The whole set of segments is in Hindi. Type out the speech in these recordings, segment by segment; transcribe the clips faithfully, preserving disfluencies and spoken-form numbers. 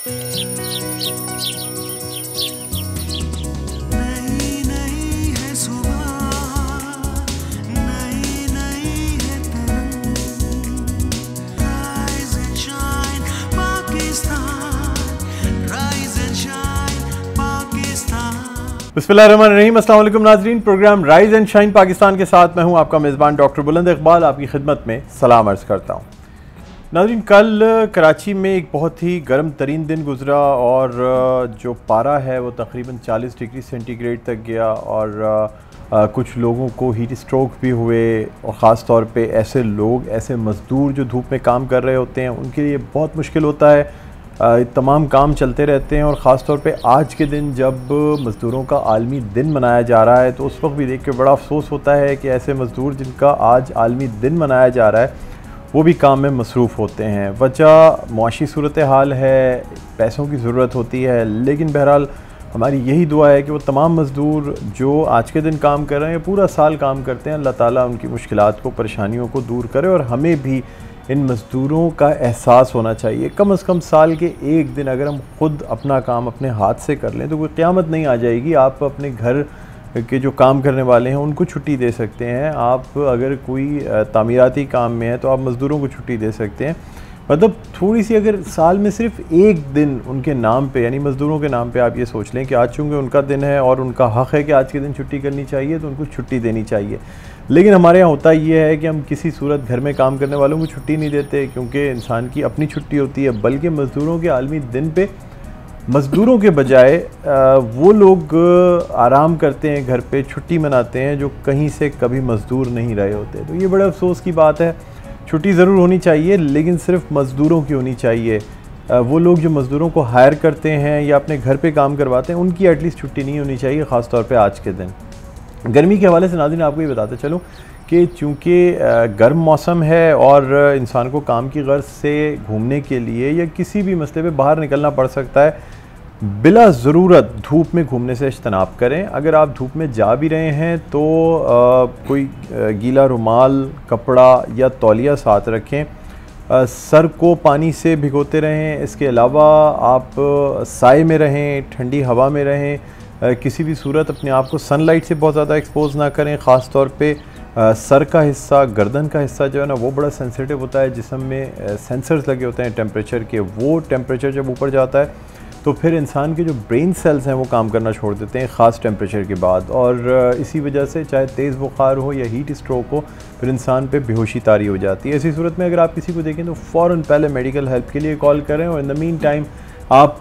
बिस्मिल्लाहिर्रहमानिर्रहीम, अस्सलाम वालेकुम नाज़रीन। Programme rise and shine Pakistan के साथ मैं हूं आपका मेज़बान डॉक्टर बुलंद इकबाल, आपकी खिदमत में सलाम अर्ज़ करता हूं। नाज़रीन, कल कराची में एक बहुत ही गर्म तरीन दिन गुज़रा और जो पारा है वो तकरीबन चालीस डिग्री सेंटीग्रेड तक गया और आ, कुछ लोगों को हीट स्ट्रोक भी हुए और ख़ास तौर पे ऐसे लोग, ऐसे मज़दूर जो धूप में काम कर रहे होते हैं, उनके लिए बहुत मुश्किल होता है। आ, तमाम काम चलते रहते हैं और ख़ास तौर पे आज के दिन जब मज़दूरों का आलमी दिन मनाया जा रहा है तो उस वक्त भी देख के बड़ा अफसोस होता है कि ऐसे मज़दूर जिनका आज आलमी दिन मनाया जा रहा है वो भी काम में मसरूफ़ होते हैं। वजह मुआशी सूरत हाल है, पैसों की ज़रूरत होती है, लेकिन बहरहाल हमारी यही दुआ है कि वो तमाम मज़दूर जो आज के दिन काम कर रहे हैं, पूरा साल काम करते हैं, अल्लाह ताला उनकी मुश्किलात को, परेशानियों को दूर करे। और हमें भी इन मज़दूरों का एहसास होना चाहिए। कम अज़ कम साल के एक दिन अगर हम ख़ुद अपना काम अपने हाथ से कर लें तो कोई क़यामत नहीं आ जाएगी। आप अपने घर के जो काम करने वाले हैं उनको छुट्टी दे सकते हैं। आप अगर कोई तामीराती काम में है तो आप मज़दूरों को छुट्टी दे सकते हैं। मतलब थोड़ी सी अगर साल में सिर्फ एक दिन उनके नाम पे, यानी मज़दूरों के नाम पे आप ये सोच लें कि आज चूँकि उनका दिन है और उनका हक़ है कि आज के दिन छुट्टी करनी चाहिए तो उनको छुट्टी देनी चाहिए। लेकिन हमारे यहाँ होता ये है कि हम किसी सूरत घर में काम करने वालों को छुट्टी नहीं देते, क्योंकि इंसान की अपनी छुट्टी होती है। बल्कि मज़दूरों के आलमी दिन पे मज़दूरों के बजाय वो लोग आराम करते हैं, घर पे छुट्टी मनाते हैं, जो कहीं से कभी मज़दूर नहीं रहे होते। तो ये बड़े अफसोस की बात है। छुट्टी ज़रूर होनी चाहिए, लेकिन सिर्फ मज़दूरों की होनी चाहिए। वो लोग जो मज़दूरों को हायर करते हैं या अपने घर पे काम करवाते हैं, उनकी एटलीस्ट छुट्टी नहीं होनी चाहिए, ख़ास तौर पे आज के दिन। गर्मी के हवाले से नाज़रीन आपको ये बताते चलूँ कि चूँकि गर्म मौसम है और इंसान को काम की गर्ज से घूमने के लिए या किसी भी मसले पे बाहर निकलना पड़ सकता है, बिला ज़रूरत धूप में घूमने से इज्तनाब करें। अगर आप धूप में जा भी रहे हैं तो आ, कोई गीला रुमाल, कपड़ा या तौलिया साथ रखें। आ, सर को पानी से भिगोते रहें। इसके अलावा आप साए में रहें, ठंडी हवा में रहें। आ, किसी भी सूरत अपने आप को सनलाइट से बहुत ज़्यादा एक्सपोज ना करें। ख़ास तौर पे आ, सर का हिस्सा, गर्दन का हिस्सा जो है ना वो बड़ा सेंसिटिव होता है। जिस्म में सेंसर्स लगे होते हैं टेम्परेचर के, वो टेम्परेचर जब ऊपर जाता है तो फिर इंसान के जो ब्रेन सेल्स हैं वो काम करना छोड़ देते हैं ख़ास टेम्परेचर के बाद। और इसी वजह से चाहे तेज़ बुखार हो या हीट स्ट्रोक हो, फिर इंसान पे बेहोशी तारी हो जाती है। ऐसी सूरत में अगर आप किसी को देखें तो फ़ौरन पहले मेडिकल हेल्प के लिए कॉल करें। और इन द मीन टाइम आप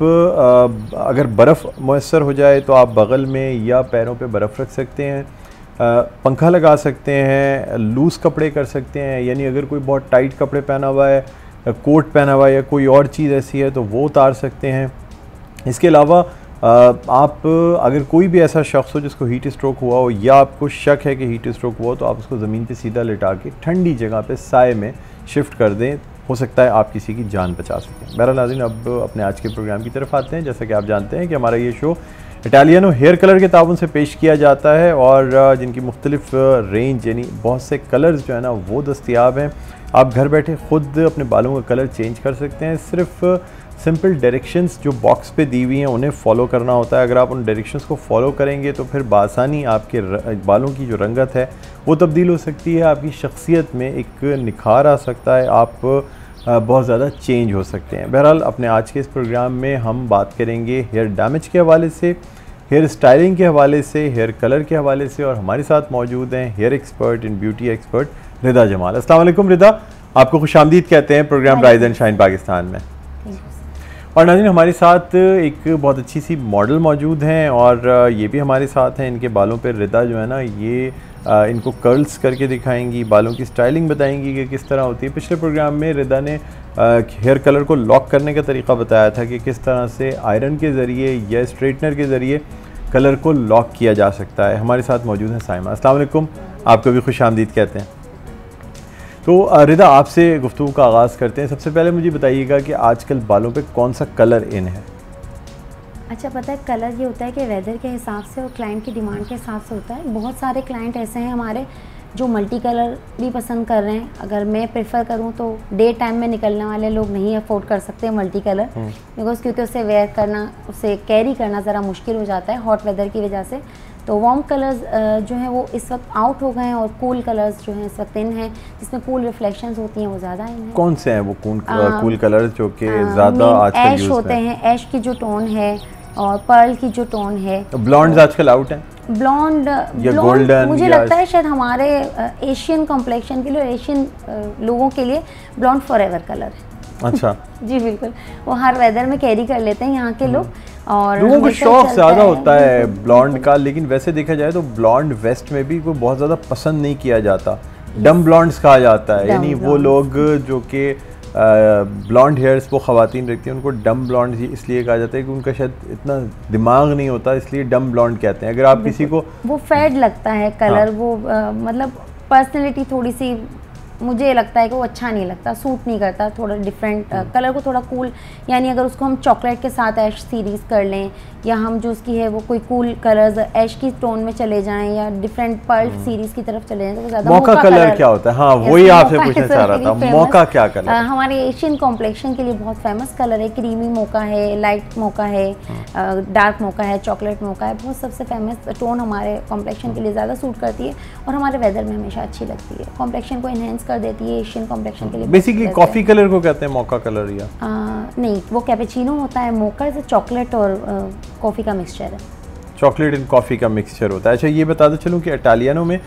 अगर बर्फ़ मैसर हो जाए तो आप बग़ल में या पैरों पे बर्फ़ रख सकते हैं, पंखा लगा सकते हैं, लूज़ कपड़े कर सकते हैं। यानी अगर कोई बहुत टाइट कपड़े पहना हुआ है, कोट पहना हुआ है या कोई और चीज़ ऐसी है तो वो उतार सकते हैं। इसके अलावा आप अगर कोई भी ऐसा शख्स हो जिसको हीट स्ट्रोक हुआ हो या आपको शक है कि हीट स्ट्रोक हुआ हो तो आप उसको ज़मीन पे सीधा लिटा के ठंडी जगह पे साए में शिफ्ट कर दें। हो सकता है आप किसी की जान बचा सकें। बहरहाल नाज़रीन, अब अपने आज के प्रोग्राम की तरफ आते हैं। जैसा कि आप जानते हैं कि हमारा ये शो इटालियनो हेयर कलर के ताउन से पेश किया जाता है और जिनकी मुख्तलिफ रेंज यानी बहुत से कलर्स जो है ना वो दस्तियाब हैं। आप घर बैठे ख़ुद अपने बालों का कलर चेंज कर सकते हैं। सिर्फ सिंपल डायरेक्शंस जो बॉक्स पे दी हुई हैं उन्हें फॉलो करना होता है। अगर आप उन डायरेक्शंस को फॉलो करेंगे तो फिर बासानी आपके बालों की जो रंगत है वो तब्दील हो सकती है। आपकी शख्सियत में एक निखार आ सकता है, आप बहुत ज़्यादा चेंज हो सकते हैं। बहरहाल अपने आज के इस प्रोग्राम में हम बात करेंगे हेयर डैमेज के हवाले से, हेयर स्टाइलिंग के हवाले से, हेयर कलर के हवाले से। और हमारे साथ मौजूद हैं hair expert and beauty expert Rida Jamal. अस्सलाम वालेकुम रिदा, आपको खुशामदीद कहते हैं programme rise and shine Pakistan में। और नाज़रीन, हमारे साथ एक बहुत अच्छी सी मॉडल मौजूद हैं और ये भी हमारे साथ हैं। इनके बालों पे रिदा जो है ना ये आ, इनको कर्ल्स करके दिखाएंगी, बालों की स्टाइलिंग बताएंगी कि किस तरह होती है। पिछले प्रोग्राम में रिदा ने हेयर कलर को लॉक करने का तरीका बताया था कि किस तरह से आयरन के ज़रिए या स्ट्रेटनर के ज़रिए कलर को लॉक किया जा सकता है। हमारे साथ मौजूद हैं साइमा। अस्सलाम वालेकुम, आपको भी खुशामदीद कहते हैं। तो रिदा, आपसे गुफ्तगू का आगाज़ करते हैं। सबसे पहले मुझे बताइएगा कि आजकल बालों पे कौन सा कलर इन है? अच्छा, पता है कलर ये होता है कि वेदर के हिसाब से और क्लाइंट की डिमांड के हिसाब से होता है। बहुत सारे क्लाइंट ऐसे हैं हमारे जो मल्टी कलर भी पसंद कर रहे हैं, अगर मैं प्रेफर करूं तो डे टाइम में निकलने वाले लोग नहीं अफोर्ड कर सकते मल्टी कलर, बिकॉज क्योंकि उसे वेयर करना, उसे कैरी करना ज़रा मुश्किल हो जाता है हॉट वेदर की वजह से। तो वार्म कलर्स जो हैं वो इस वक्त आउट हो गए हैं और कूल कलर्स जो हैं इस वक्त इन हैं, जिसमें कूल रिफ्लेक्शंस होती हैं वो ज़्यादा इन हैं। कौन से हैं वो कूल कूल कलर्स जो कि ज़्यादा आजकल यूज़ ऐश होते हैं, ऐश की जो टोन है और पर्ल की जो टोन है। ब्लॉन्ड्स आजकल आउट हैं, ब्लॉन्ड ब्लॉन्ड मुझे लगता है शायद हमारे एशियन कॉम्प्लेक्शन के लिए, एशियन लोगों के लिए ब्लॉन्ड फॉरएवर कलर है। अच्छा जी बिल्कुल, वो हर वेदर में कैरी कर लेते हैं यहाँ के लोग, और लोगों को शौक ज़्यादा होता है ब्लॉन्ड का। लेकिन वैसे देखा जाए तो ब्लॉन्ड वेस्ट में भी कोई बहुत ज़्यादा पसंद नहीं किया जाता, डम ब्लॉन्ड्स कहा जाता है, यानी वो लोग जो कि ब्लॉन्ड हेयर्स वो ख़वातीन रखती हैं उनको डम ब्लॉन्ड इसलिए कहा जाता है कि उनका शायद इतना दिमाग नहीं होता, इसलिए डम ब्लॉन्ड कहते हैं। अगर आप किसी को वो फेड लगता है कलर, हाँ। वो आ, मतलब पर्सनैलिटी थोड़ी सी मुझे लगता है कि वो अच्छा नहीं लगता, सूट नहीं करता, थोड़ा डिफरेंट कलर को थोड़ा कूल, यानी अगर उसको हम चॉकलेट के साथ ऐश सीरीज़ कर लें, या हम जो उसकी है वो कोई कूल कलर्स ऐश की टोन में चले जाएं, या डिफरेंट पर्ल सीरीज़ की तरफ चले जाएं तो ज़्यादा मौका कलर, कलर क्या होता है? हाँ वही आपसे पूछना चाह रहा था, मौका क्या कलर? आ, हमारे एशियन कॉम्प्लेक्शन के लिए बहुत फेमस कलर है, क्रीमी मोका है, लाइट मोका है, डार्क मोका है, चॉकलेट मोका है, बहुत सबसे फेमस टोन हमारे कॉम्प्लेक्शन के लिए ज़्यादा सूट करती है और हमारे वेदर में हमेशा अच्छी लगती है, कॉम्प्लेक्शन को इन्हेंस कर देती है। एशियन कॉम्प्लेक्शन के लिए बेसिकली कॉफ़ी कलर को कहते हैं मौका कलर, या आ, नहीं, वो कैपेचिनो होता है, मोका से चॉकलेट और कॉफ़ी का मिक्सचर है, चॉकलेट एंड कॉफ़ी का मिक्सचर होता है। अच्छा ये बता दो चलूँ कि इटालियनो में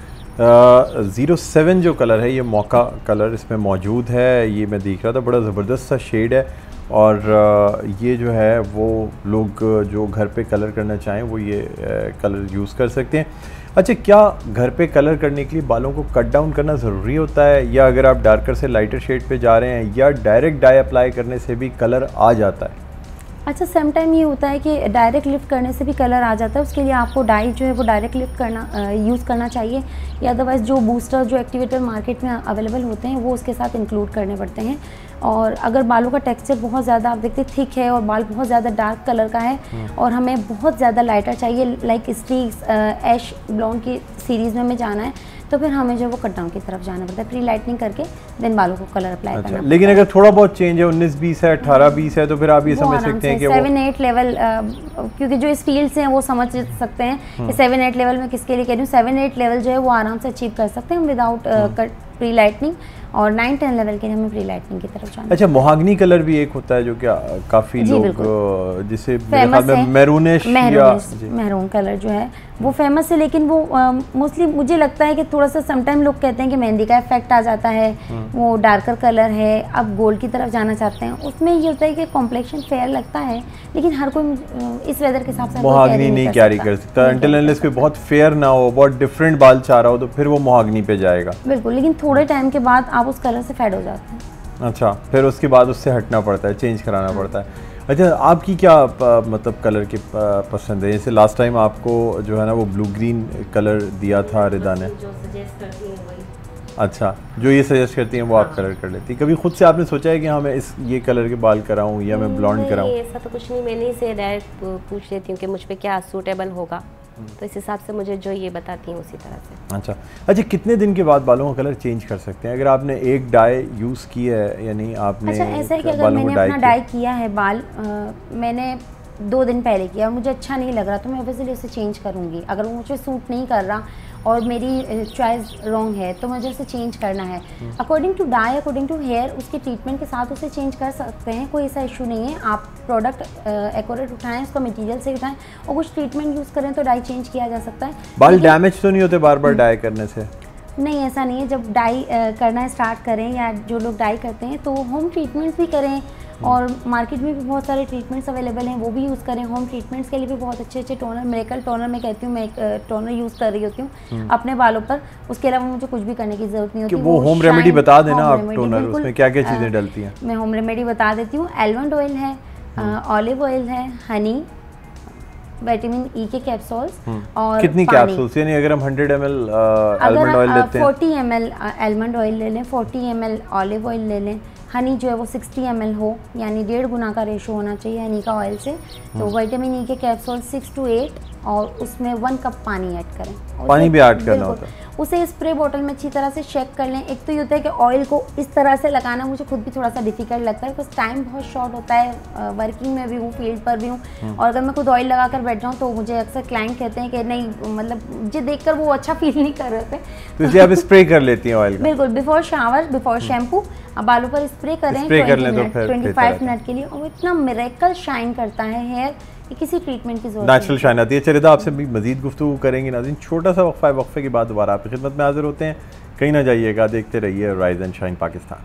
ज़ीरो सेवन जो कलर है ये मौका कलर इसमें मौजूद है, ये मैं देख रहा था, बड़ा ज़बरदस्त सा शेड है, और ये जो है वो लोग जो घर पे कलर करना चाहें वो ये कलर यूज़ कर सकते हैं। अच्छा, क्या घर पे कलर करने के लिए बालों को कट डाउन करना ज़रूरी होता है, या अगर आप डार्कर से लाइटर शेड पे जा रहे हैं, या डायरेक्ट डाई अप्लाई करने से भी कलर आ जाता है? अच्छा, सम टाइम ये होता है कि डायरेक्ट लिफ्ट करने से भी कलर आ जाता है, उसके लिए आपको डाई जो है वो डायरेक्ट लिफ्ट करना यूज़ करना चाहिए, या अदरवाइज़ जो बूस्टर जो एक्टिवेटर मार्केट में अवेलेबल होते हैं वो उसके साथ इंक्लूड करने पड़ते हैं। और अगर बालों का टेक्सचर बहुत ज़्यादा आप देखते थिक है और बाल बहुत ज़्यादा डार्क कलर का है और हमें बहुत ज़्यादा लाइटर चाहिए, लाइक स्ट्रीक्स ऐश ब्लॉन्ड की सीरीज़ में हमें जाना है, तो फिर हमें जो वो कट डाउन की तरफ जाना पड़ता है, प्री लाइटनिंग करके देन बालों को कलर अप्लाई अच्छा, करना। लेकिन अगर थोड़ा बहुत चेंज है, उन्नीस बीस है, अठारह बीस है, तो फिर आप ये समझ सकते हैं कि सेवन एट लेवल, क्योंकि जो इस फील्ड से हैं वो समझ सकते हैं कि सेवन एट लेवल में किसके लिए कह रही हूँ, सेवन एट लेवल जो है वो आराम से अचीव कर सकते हैं विदाउट प्री लाइटनिंग, और नाइन टेन लेवल के लिए हमें प्री लाइटनिंग की तरफ जाना। अच्छा, मोहागनी कलर भी एक होता है जो क्या काफ़ी लोग जिसे मैरूनिश या मैरून कलर जो है वो फेमस है, लेकिन वो मोस्टली uh, मुझे लगता है कि थोड़ा सा समटाइम लोग कहते हैं कि मेहंदी का इफेक्ट आ जाता है, वो डार्कर कलर है, अब गोल्ड की तरफ जाना चाहते हैं, उसमें ये होता है कि कॉम्प्लेक्शन फेयर लगता है, लेकिन हर कोई इस वेदर के हिसाब से मोहागनी नहीं कैरी कर सकता अनटिल अनलेस कोई बहुत फेयर ना हो, बहुत डिफरेंट बाल चाह रहा हो, तो फिर वो मोहागनी पे जाएगा। बिल्कुल, लेकिन थोड़े टाइम के बाद आप उस कलर से फेड हो जाते हैं। अच्छा, फिर उसके बाद उससे हटना पड़ता है, चेंज कराना पड़ता है। अच्छा, आपकी क्या मतलब कलर की पसंद है? जैसे लास्ट टाइम आपको जो है ना वो ब्लू ग्रीन कलर दिया था रिदा ने, जो सजेस्ट करती हैं वही। अच्छा, जो ये सजेस्ट करती हैं वो आप कलर कर लेती। कभी खुद से आपने सोचा है कि हाँ मैं इस ये कलर के बाल कराऊं या मैं ब्लॉन्ड कराऊं? ऐसा तो कुछ नहीं, मैंने इसे डायरेक्ट पूछ लेती हूँ कि मुझ पे क्या सूटेबल होगा, तो इस हिसाब से मुझे जो ये बताती हैं उसी तरह से। अच्छा अच्छा, कितने दिन के बाद बालों का कलर चेंज कर सकते हैं अगर आपने एक डाई यूज़ की है, यानी आपने? अच्छा, ऐसा है कि अगर मैंने अपना डाई किया है बाल, आ, मैंने दो दिन पहले किया और मुझे अच्छा नहीं लग रहा, तो मैं ऑब्वियसली उसे चेंज करूँगी। अगर वो मुझे सूट नहीं कर रहा और मेरी चॉइस रॉन्ग है तो मुझे उसे चेंज करना है। According to dye, according to hair, उसके ट्रीटमेंट के साथ उसे चेंज कर सकते हैं, कोई ऐसा इशू नहीं है। आप प्रोडक्ट एक्यूरेट उठाएं, उसका मटेरियल से उठाएं और कुछ ट्रीटमेंट यूज़ करें तो डाई चेंज किया जा सकता है। बाल डैमेज तो नहीं होते बार बार डाई करने से? नहीं, ऐसा नहीं है। जब डाई करना स्टार्ट करें या जो लोग डाई करते हैं तो होम ट्रीटमेंट्स भी करें, और मार्केट में भी बहुत सारे ट्रीटमेंट्स अवेलेबल हैं, वो भी यूज़ करें। होम ट्रीटमेंट्स के लिए भी बहुत अच्छे अच्छे टोनर, मिरेकल टोनर मैं कहती हूँ, मैं एक टोनर यूज़ कर रही होती हूँ अपने बालों पर। उसके अलावा मुझे कुछ भी करने की ज़रूरत नहीं होती। वो होम रेमेडी बता देना आप, टोनर उसमें क्या क्या चीज़ें डलती हैं? मैं होम रेमेडी बता देती हूँ। आलमंड ऑयल है, ऑलिव ऑयल है, हनी, विटामिन ई के कैप्सूल्स, और कितनी कैप्सूल्स? यानी अगर हम hundred M L almond oil लेते हैं, forty M L almond oil ले लें, forty M L olive oil ले लें। हनी जो है वो सिक्सटी एम एल हो, यानी डेढ़ गुना का रेशो होना चाहिए हनी का ऑयल से। तो विटामिन ई के कैप्सूल सिक्स टू एट, और उसमें वन कप पानी ऐड करें। पानी भी ऐड करना होता है। उसे स्प्रे बॉटल में अच्छी तरह से शेक कर लें। एक तो ये होता है कि ऑयल को इस तरह से लगाना मुझे खुद भी थोड़ा सा डिफिकल्ट लगता है, बिकॉज टाइम बहुत शॉर्ट होता है, वर्किंग में भी हूँ, फील्ड पर भी हूँ, और अगर मैं खुद ऑयल लगा कर बैठ जाऊँ तो मुझे अक्सर क्लाइंट कहते हैं कि नहीं, मतलब मुझे देखकर वो अच्छा फील नहीं कर रहे थे, तो इसलिए आप स्प्रे कर लेती हैं ऑयल? बिल्कुल, बिफोर शावर, बिफोर शैम्पू आप बालों पर स्प्रे करें स्प्रे कर लें तो फिर ट्वेंटी फाइव मिनट के लिए, और इतना मिरेकल शाइन करता है हेयर कि किसी ट्रीटमेंट की जरूरत नेचुरल शाइन आती है। चलिए तो आपसे भी मजीद गुफ्तगू करेंगे नाज़रीन, छोटा सा वक्फा है, वक्फे के बाद दोबारा आपकी खिदमत में हाजिर होते हैं। कहीं ना जाइएगा, देखते रहिए rise and shine Pakistan.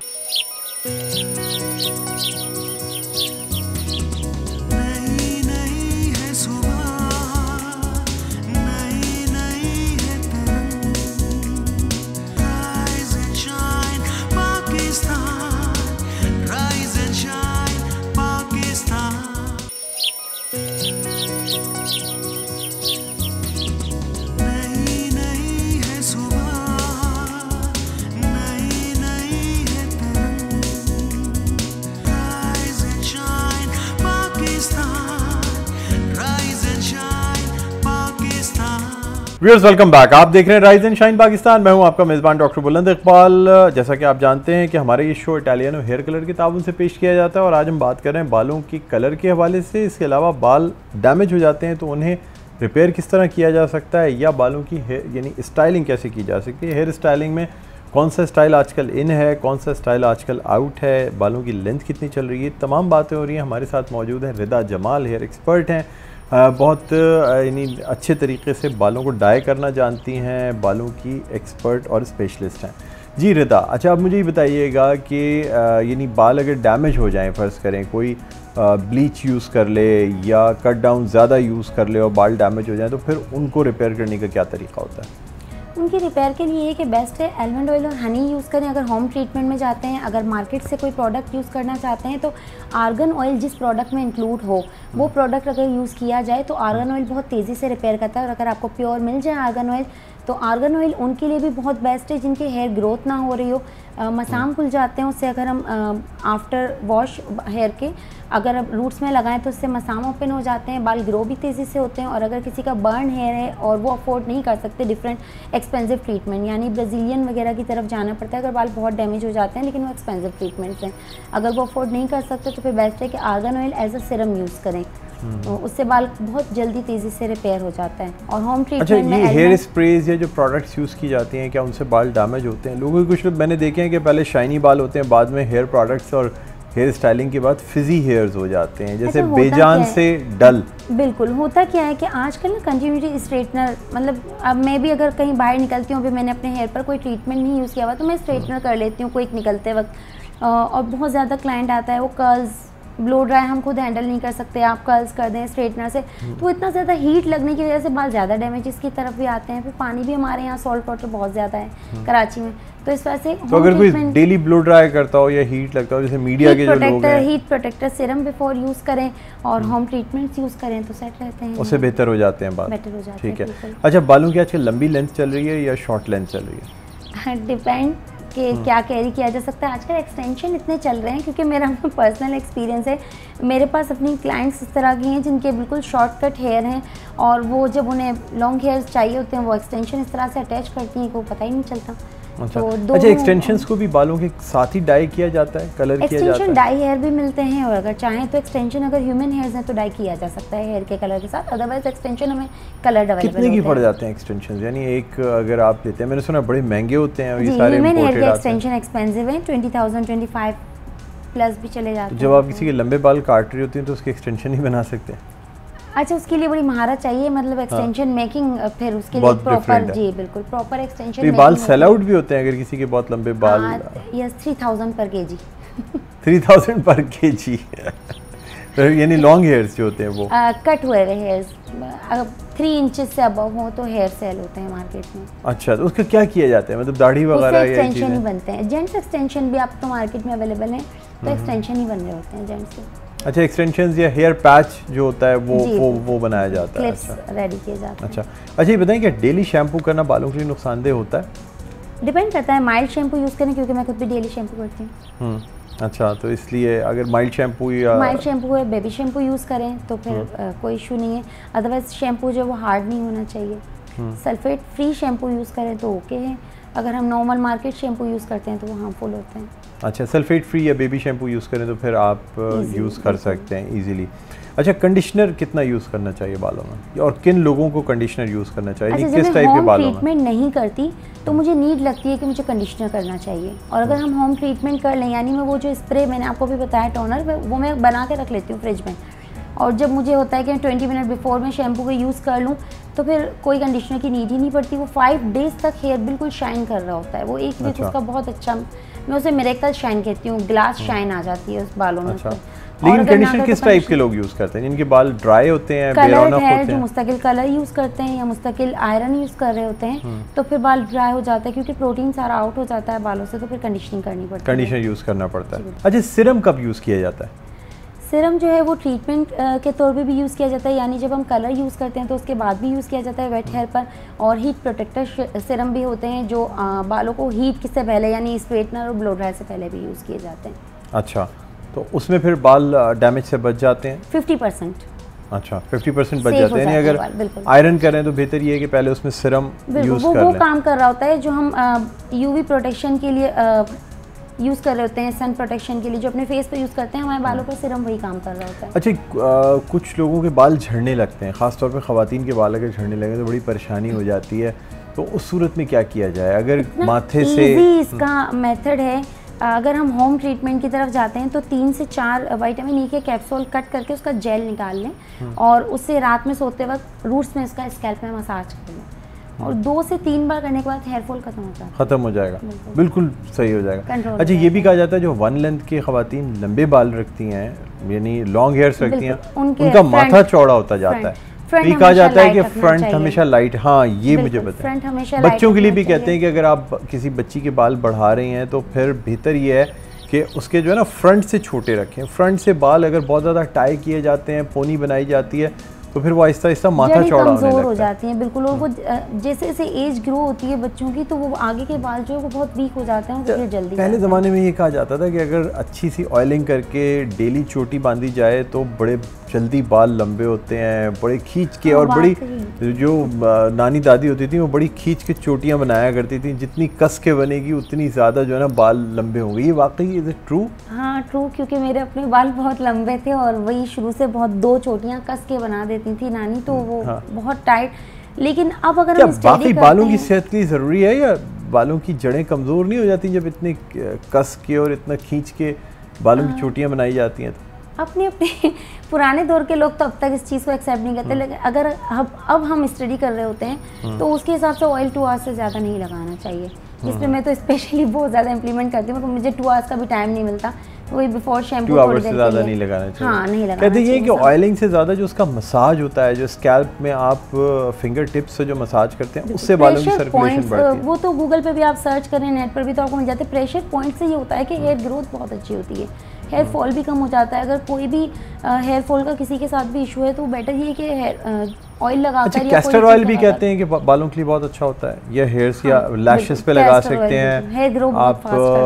Viewers welcome back, आप देख रहे हैं राइज एंड शाइन पाकिस्तान। मैं हूं आपका मेज़बान डॉक्टर बुलंद इकबाल। जैसा कि आप जानते हैं कि हमारे ये शो इटालियनो हेयर कलर के ताबुन से पेश किया जाता है, और आज हम बात कर रहे हैं बालों की कलर के हवाले से। इसके अलावा बाल डैमेज हो जाते हैं तो उन्हें रिपेयर किस तरह किया जा सकता है, या बालों की यानी स्टाइलिंग कैसे की जा सकती है। हेयर स्टाइलिंग में कौन सा स्टाइल आजकल इन है, कौन सा स्टाइल आजकल आउट है, बालों की लेंथ कितनी चल रही है, तमाम बातें हो रही हैं। हमारे साथ मौजूद है रिदा जमाल, हेयर एक्सपर्ट हैं, बहुत यानी अच्छे तरीके से बालों को डाई करना जानती हैं, बालों की एक्सपर्ट और स्पेशलिस्ट हैं। जी रिदा, अच्छा अब मुझे ये बताइएगा कि यानी बाल अगर डैमेज हो जाएं, फ़र्ज़ करें कोई ब्लीच यूज़ कर ले या कट डाउन ज़्यादा यूज़ कर ले और बाल डैमेज हो जाएं, तो फिर उनको रिपेयर करने का क्या तरीका होता है? उनकी रिपेयर के लिए ये कि बेस्ट है आलमंड ऑयल और हनी यूज़ करें अगर होम ट्रीटमेंट में जाते हैं। अगर मार्केट से कोई प्रोडक्ट यूज़ करना चाहते हैं तो आर्गन ऑयल जिस प्रोडक्ट में इंक्लूड हो वो प्रोडक्ट अगर यूज़ किया जाए तो आर्गन ऑयल बहुत तेज़ी से रिपेयर करता है। और अगर आपको प्योर मिल जाए आर्गन ऑयल तो आर्गन ऑयल उनके लिए भी बहुत बेस्ट है जिनके हेयर ग्रोथ ना हो रही हो, आ, मसाम खुल जाते हैं उससे। अगर हम आफ्टर वॉश हेयर के अगर अब रूट्स में लगाएं तो उससे मसाम ओपन हो जाते हैं, बाल ग्रो भी तेज़ी से होते हैं। और अगर किसी का बर्न हेयर है और वो अफोर्ड नहीं कर सकते डिफरेंट एक्सपेंसिव ट्रीटमेंट, यानी ब्राज़ीलियन वगैरह की तरफ जाना पड़ता है अगर बाल बहुत डैमेज हो जाते हैं, लेकिन वो एक्सपेंसिव ट्रीटमेंट्स हैं, अगर वो अफोर्ड नहीं कर सकते तो फिर बेस्ट है कि argan oil as a serum use करें, तो उससे बाल बहुत जल्दी तेज़ी से रिपेयर हो जाता है। और होम ट्रीटमेंट अच्छा, ये हेयर स्प्रेज या जो प्रोडक्ट्स यूज़ की जाती हैं क्या उनसे बाल डैमेज होते हैं? लोगों के कुछ लोग मैंने देखे हैं कि पहले शाइनी बाल होते हैं, बाद में हेयर प्रोडक्ट्स और हेयर स्टाइलिंग के बाद फिजी हेयर्स हो जाते हैं, जैसे अच्छा, बेजान से डल। बिल्कुल, होता क्या है कि आजकल ना कंटिन्यूटी स्ट्रेटनर, मतलब अब मैं भी अगर कहीं बाहर निकलती हूँ, अभी मैंने अपने हेयर पर कोई ट्रीटमेंट नहीं यूज़ किया हुआ तो मैं स्ट्रेटनर कर लेती हूँ क्विक निकलते वक्त। और बहुत ज़्यादा क्लाइंट आता है, वो कर्ल्स ब्लो ड्राई हम खुद हैंडल नहीं कर सकते, आप कर्ल्स कर दें स्ट्रेटनर से, तो इतना ज़्यादा हीट लगने की वजह से बाल ज़्यादा डैमेजेस की तरफ भी आते हैं। फिर पानी भी हमारे यहाँ सॉल्ट वाटर बहुत ज़्यादा है कराची में, तो इस वजह से तो अगर कोई डेली ब्लो ड्राई करता हो या हीट लगता हो, जैसे मीडिया के जो लोग हैं, heat protector serum before use करें और होम ट्रीटमेंट्स यूज़ करें तो सेट रहते हैं, उससे बेहतर हो जाते हैं बाल, बेटर हो जाते हैं। ठीक है। अच्छा, बालों की आजकल लंबी लेंथ चल रही है या शॉर्ट लेंथ चल रही है? डिपेंड कि क्या कैरी किया जा सकता है। आजकल एक्सटेंशन इतने चल रहे हैं, क्योंकि मेरा पर्सनल एक्सपीरियंस है, मेरे पास अपनी क्लाइंट्स इस तरह की हैं जिनके बिल्कुल शॉर्टकट हेयर हैं और वो जब उन्हें लॉन्ग हेयर्स चाहिए होते हैं वो एक्सटेंशन इस तरह से अटैच करती हैं कि वो पता ही नहीं चलता। अच्छा, तो अच्छा, एक्सटेंशंस को भी बालों के साथ ही डाई किया जाता है, कलर किया जाता है? एक्सटेंशन डाई हेयर भी मिलते हैं, और अगर चाहें तो एक्सटेंशन अगर ह्यूमन हेयर्स हैं तो डाई किया जा सकता है हेयर के कलर के साथ, अदरवाइज एक्सटेंशन हमें कलर अवेलेबल कितने की पड़ जाते हैं एक्सटेंशंस? यानी एक अगर आप लेते हैं, मैंने सुना बड़े महंगे होते हैं ये सारे ह्यूमन हेयर के एक्सटेंशन एक्सपेंसिव हैं, twenty thousand twenty five plus भी चले जाते हैं। जब आप किसी के लंबे बाल काट रही होती हैं तो उसके एक्सटेंशन ही बना सकते हैं? अच्छा, उसके लिए बड़ी महारत चाहिए, मतलब एक्सटेंशन हाँ। मेकिंग, फिर उसके लिए प्रॉपर, जी बिल्कुल प्रॉपर एक्सटेंशन। तो बाल सेल आउट भी होते हैं अगर किसी के बहुत लंबे बाल? Yes, three thousand per KG. Three thousand per KG तो यानी लॉन्ग हेयर्स जो होते हैं वो आ, कट हुए हुए हेयर्स अगर थ्री इंचेस से अबव हो तो हेयर सेल होते हैं मार्केट में। अच्छा, तो उसका क्या किया जाता है, मतलब दाढ़ी वगैरह या एक्सटेंशन ही बनते हैं? जेंट्स एक्सटेंशन भी आप तो मार्केट में अवेलेबल हैं, तो एक्सटेंशन ही बन रहे होते हैं जेंट्स के। अच्छा, एक्सटेंशंस या हेयर पैच जो होता है वो वो वो बनाया जाता है? अच्छा, रेडी किए जाते हैं। अच्छा अच्छा, ये बताएं कि डेली शैम्पू करना बालों के लिए नुकसानदेह होता है? डिपेंड करता है, माइल्ड शैम्पू यूज़ करें, क्योंकि मैं खुद भी डेली शैम्पू करती हूँ। अच्छा, तो इसलिए अगर माइल्ड शैम्पू या माइल्ड शैम्पू है, बेबी शैम्पू यूज़ करें तो फिर आ, कोई इशू नहीं है, अदरवाइज शैम्पू जो वो हार्ड नहीं होना चाहिए। सल्फेट फ्री शैम्पू यूज़ करें तो ओके है, अगर हम नॉर्मल मार्केट शैम्पू यूज़ करते हैं तो वो हार्मफुल होते हैं। अच्छा, सल्फेट फ्री या बेबी शैम्पू यूज़ करें तो फिर आप यूज़ कर सकते हैं इजीली। अच्छा, कंडीशनर कितना यूज़ करना चाहिए बालों में, और किन लोगों को कंडीशनर यूज़ करना चाहिए? अच्छा, किस टाइप के बालों में? ट्रीटमेंट नहीं करती तो मुझे नीड लगती है कि मुझे कंडीशनर करना चाहिए, और अगर हम होम ट्रीटमेंट कर लें, यानी मैं वो जो स्प्रे मैंने आपको भी बताया टोनर, वो मैं बना के रख लेती हूँ फ्रिज में, और जब मुझे होता है कि ट्वेंटी मिनट बिफोर मैं शैम्पू को यूज़ कर लूँ तो फिर कोई कंडीशनर की नीड ही नहीं पड़ती। वो फाइव डेज तक हेयर बिल्कुल शाइन कर रहा होता है, वो एक वीक अच्छा। उसका बहुत अच्छा, मैं उसे मिरेकल शाइन कहती हूँ, ग्लास शाइन आ जाती है उस बालों में। अच्छा। लेकिन कंडीशनर किस टाइप के लोग यूज़ करते हैं? जिनके बाल ड्राई होते हैं, कलर है, जो मुस्तकिल कलर यूज़ करते हैं या मुस्तकिल आयरन यूज़ कर रहे होते हैं, तो फिर बाल ड्राई हो जाता है क्योंकि प्रोटीन सारा आउट हो जाता है बालों से, तो फिर कंडीशनिंग करनी पड़ती है, कंडीशनर यूज़ करना पड़ता है। अच्छा, सिरम कब यूज़ किया जाता है? सिरम जो है वो ट्रीटमेंट के तौर पे भी यूज़ किया जाता है, यानी जब हम कलर यूज़ करते हैं तो उसके बाद भी यूज़ किया जाता है वेट हेयर पर, और हीट प्रोटेक्टर सिरम भी होते हैं जो आ, बालों को हीट से पहले यानी स्ट्रेटनर और ब्लो ड्राई से पहले भी यूज़ किए जाते हैं। अच्छा, तो उसमें फिर बाल डैमेज से बच जाते हैं? Fifty percent. अच्छा, फिफ्टी परसेंट बच जाते हैं, यानी अगर आयरन करें तो बेहतर ये है कि पहले उसमें सिरम यूज़ वो, कर वो लें। काम कर रहा होता है जो हम यूवी प्रोटेक्शन के लिए यूज़ कर रहे होते हैं, सन प्रोटेक्शन के लिए जो अपने फेस पे यूज़ करते हैं, हमारे बालों पर सिरम वही काम कर रहा होता है। अच्छा, आ, कुछ लोगों के बाल झड़ने लगते हैं, ख़ास तौर पे ख़वातीन के बाल अगर झड़ने लगे तो बड़ी परेशानी हो जाती है, तो उस सूरत में क्या किया जाए? अगर माथे से इसका मेथड है, अगर हम होम ट्रीटमेंट की तरफ जाते हैं तो तीन से चार विटामिन ई के कैप्सूल कट करके उसका जेल निकाल लें और उससे रात में सोते वक्त रूट्स में इसका स्कैल्प में मसाज कर लें, और दो से तीन बार करने के बाद हेयर फॉल खत्म हो जाएगा। खत्म हो जाएगा, बिल्कुल सही हो जाएगा। अच्छा, ये भी कहा जाता है जो वन लेंथ के ख़वातीन लंबे बाल रखती हैं, यानी लॉन्ग हेयर्स रखती हैं, उनका माथा चौड़ा होता जाता है, ये कहा जाता है कि फ्रंट हमेशा लाइट। हाँ, ये मुझे बताएं। बच्चों के लिए भी कहते हैं कि अगर आप किसी बच्ची के बाल बढ़ा रहे हैं तो फिर बेहतर ये है कि उसके जो है ना फ्रंट से छोटे रखें। फ्रंट से बाल अगर बहुत ज़्यादा टाई किए जाते हैं, पोनी बनाई जाती है, तो फिर वो आहिस्ता आहिस्ता माथा चौड़ा होने लगता है, हो जाती हैं बिल्कुल, और वो जैसे जैसे एज ग्रो होती है बच्चों की तो वो आगे के बाल जो है वो बहुत वीक हो जाते हैं, फिर जल्दी। पहले ज़माने में ये कहा जाता था कि अगर अच्छी सी ऑयलिंग करके डेली चोटी बांधी जाए तो बड़े जल्दी बाल लंबे होते हैं, बड़े खींच के, और बड़ी जो नानी दादी होती थी वो बड़ी खींच के चोटियाँ बनाया करती थी, जितनी कस के बनेगी उतनी ज़्यादा जो है ना बाल लंबे होंगे। ये वाकई इज इट ट्रू? हाँ ट्रू, क्योंकि मेरे अपने बाल बहुत लंबे थे और वही शुरू से बहुत दो चोटियाँ कस के बना देती थी नानी, तो वो हाँ। बहुत टाइट। लेकिन अब अगर क्या बाकी बालों की सेहत के लिए ज़रूरी है, या बालों की जड़ें कमज़ोर नहीं हो जाती जब इतने कस के और इतना खींच के बालों की चोटियाँ बनाई जाती हैं? अपने अपने पुराने दौर के लोग तो अब तक इस चीज़ को एक्सेप्ट नहीं करते, लेकिन अगर अब अब हम स्टडी कर रहे होते हैं तो उसके हिसाब से ऑयल टू आवर्स से ज़्यादा नहीं लगाना चाहिए, जिसमें मैं तो स्पेशली बहुत ज़्यादा इंप्लीमेंट करती हूँ, मुझे टू आवर्स का भी टाइम नहीं मिलता, वही बिफोर शैम्पू थोड़ी देर से ज़्यादा नहीं लगाना चाहिए। हाँ, नहीं लगाना कहते हैं कि ऑयलिंग से ज़्यादा जो उसका मसाज होता है, जो स्कैल्प में आप फिंगर टिप्स से जो मसाज करते हैं, उससे बालों की सर्कुलेशन बढ़ती है। वो तो गूगल पे भी आप सर्च करें, नेट पर भी तो आपको मिल जाते हैं। प्रेशर पॉइंट से ये होता है कि हेयर ग्रोथ बहुत अच्छी होती है, हेयर फॉल भी कम हो जाता है। अगर कोई भी हेयर फॉल का किसी के साथ भी इशू है तो बेटर ये कि हेयर ऑयल लगा कर, अच्छा, कैस्टर ऑयल भी कहते हैं कि बालों के लिए बहुत अच्छा होता है, ये हेयर्स या लैशेस पे लगा सकते हैं, हेयर ग्रो आप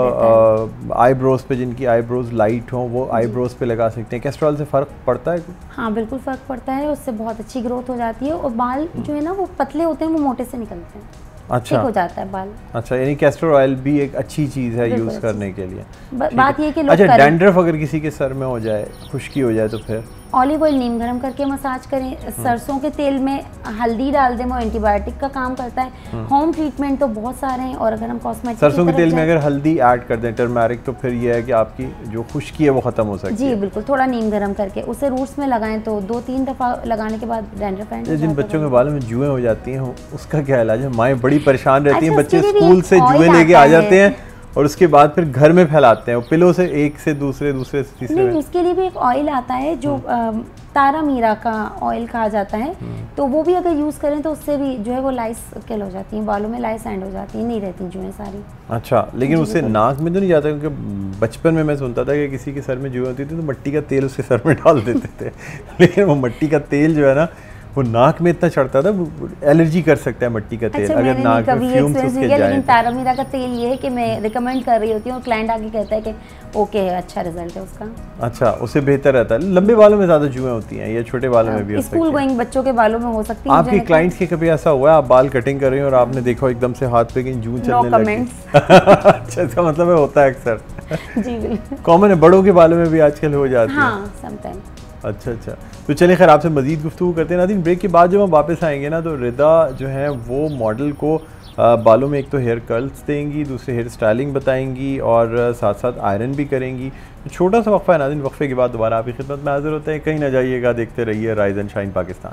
आईब्रोज पे जिनकी आईब्रोज लाइट हो वो आईब्रोज पे लगा सकते हैं। कैस्टर ऑयल से फ़र्क पड़ता है? हाँ बिल्कुल फ़र्क पड़ता है, उससे बहुत अच्छी ग्रोथ हो जाती है और बाल जो है ना वो पतले होते हैं, वो मोटे से निकलते हैं, अच्छा हो जाता है बाल। अच्छा, यानी कैस्टर ऑयल भी एक अच्छी चीज़ है यूज़ करने के लिए। बात ये कि लोग अच्छा, डैंड्रफ अगर किसी के सर में हो जाए, खुश्की हो जाए, तो फिर ऑलिव ऑयल नीम गरम करके मसाज करें, सरसों के तेल में हल्दी डाल दें, वो एंटीबायोटिक का काम करता है। होम ट्रीटमेंट तो बहुत सारे हैं, और अगर हम कॉस्मेटिक सरसों के तेल में अगर हल्दी ऐड कर दें, टर्मरिक, तो फिर ये है कि आपकी जो खुश्की है वो ख़त्म हो सकती है। जी बिल्कुल, थोड़ा नीम गरम करके उसे रूट्स में लगाएं तो दो तीन दफ़ा लगाने के बाद डैंड्रफ एंड। जिन बच्चों के बालों में जुएं हो जाती हैं उसका क्या इलाज है? माएँ बड़ी परेशान रहती हैं, बच्चे स्कूल से जुएं लेके आ जाते हैं और उसके बाद फिर घर में फैलाते हैं, पिलो से एक से दूसरे दूसरे से तीसरे में। उसके लिए भी एक ऑयल आता है जो तारा मीरा का ऑयल कहा जाता है, तो वो भी अगर यूज़ करें तो उससे भी जो है वो लाइस किल हो जाती हैं, बालों में लाइस एंड हो जाती है, नहीं रहती जुएं सारी। अच्छा, लेकिन उससे नाक में तो नहीं जाता? क्योंकि बचपन में मैं सुनता था कि किसी के सर में जुएं होती थी तो मिट्टी का तेल उसके सर में डाल देते थे लेकिन वो मिट्टी का तेल जो है ना वो नाक में इतना चढ़ता था, एलर्जी कर सकता है मिट्टी का तेल। अच्छा, अगर नाक में फ्यूम्स उसके जाए। लेकिन पैरामीरा का तेल ये है कि मैं रिकमेंड कर रही होती हूँ और क्लाइंट आके कहता है कि ओके है, अच्छा रिजल्ट है उसका। अच्छा, उससे बेहतर रहता है। लंबे बालों में ज़्यादा जुएं होती हैं या छोटे बालों में भी हो सकती हैं? स्कूल गोइंग बच्चों के बालों में हो सकती है। आपके क्लाइंट्स के कभी ऐसा हुआ है आप बाल कटिंग कर रही हैं और आपने देखा एकदम से हाथ पे कहीं जूं चलने लगी? अच्छा, इसका मतलब है होता है अक्सर। जी बिल्कुल, कॉमन है, बड़ों के बालों में भी आजकल हो जाती है। हाँ, समटाइम। अच्छा अच्छा, तो चलिए खैर आपसे मज़ीद गुफ्तगू करते हैं। नाज़रीन, ब्रेक के बाद जब हम वापस आएंगे ना, तो रिदा जो है वो मॉडल को बालों में एक तो हेयर कर्ल्स देंगी, दूसरे हेयर स्टाइलिंग बताएंगी और साथ साथ आयरन भी करेंगी। तो छोटा सा वक्फा है नाज़रीन, वक्फे के बाद दोबारा आपकी खिदमत में हाजिर होते हैं। कहीं ना जाइएगा, देखते रहिए rise and shine Pakistan.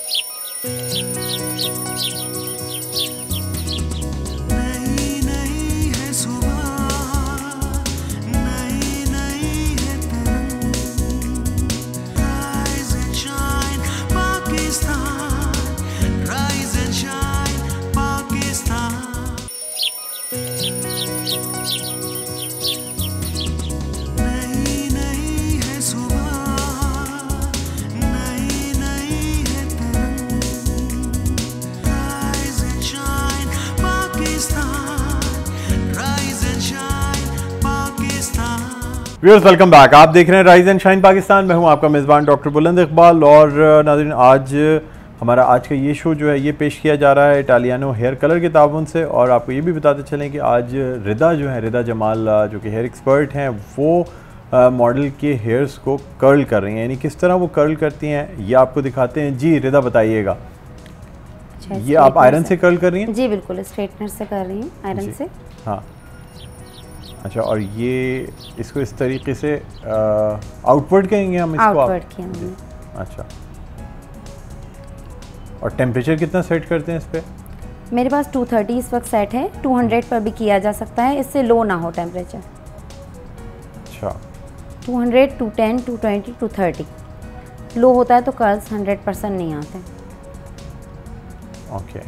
Viewers, welcome back. आप देख रहे हैं राइज एंड शाइन पाकिस्तान। मैं हूं आपका मेज़बान डॉक्टर बुलंद इकबाल। और नाज़रीन, आज हमारा आज का ये शो जो है ये पेश किया जा रहा है इटालियानो हेयर कलर के ताउन से। और आपको ये भी बताते चलें कि आज रिदा जो है, रिदा जमाल जो कि हेयर एक्सपर्ट हैं, वो मॉडल के हेयर्स को कर्ल कर रही हैं। यानी किस तरह वो कर्ल करती हैं ये आपको दिखाते हैं। जी रिदा, बताइएगा। अच्छा, ये आप आयरन से कर्ल कर रही हैं? जी बिल्कुल, स्ट्रेटनर से कर रही हूँ, आयरन से। हाँ, अच्छा। और ये इसको इस तरीके से आउटवर्ड कहेंगे हम इसको? आउटवर्ड किया हमने। अच्छा, और टेम्परेचर कितना सेट करते हैं इस पे? मेरे पास टू थर्टी इस वक्त सेट है, टू हंड्रेड पर भी किया जा सकता है, इससे लो ना हो टेम्परेचर। अच्छा, two hundred, two ten, two twenty, two thirty. Low होता है तो कर्ल्स हंड्रेड परसेंट नहीं आते। ओके,